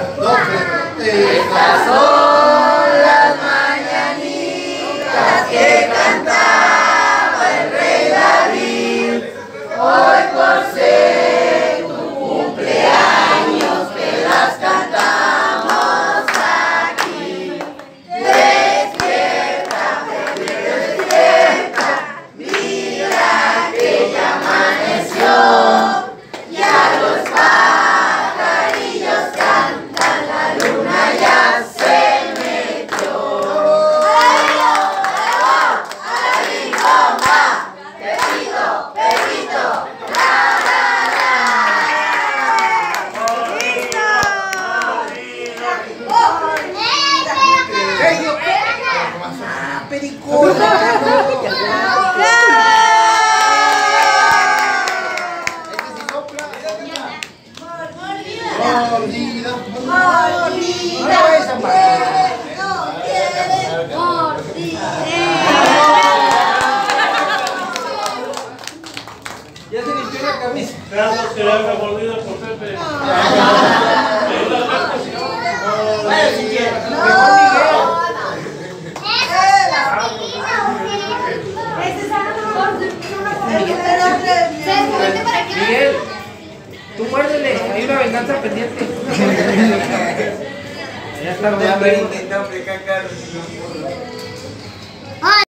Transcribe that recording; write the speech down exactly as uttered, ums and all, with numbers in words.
Una, dos, tres. Estas son las mañanitas que cantaba el rey David. Hoy por ser tu cumpleaños te las cantamos aquí. Despierta, Pedrito, despierta, mira que ya amaneció. Ya los pajarillos cantan, la luna ya se metió. Perrito, perrito, la la la. Ah, pericona. Mordida, mordida, Ya se limpió la camisa. Carlos que le haga mordido por Pepe. Vaya si quiere. Miguel, tú muérdele, hay una venganza pendiente. Ya está, ya me intentó aplicar Carlos.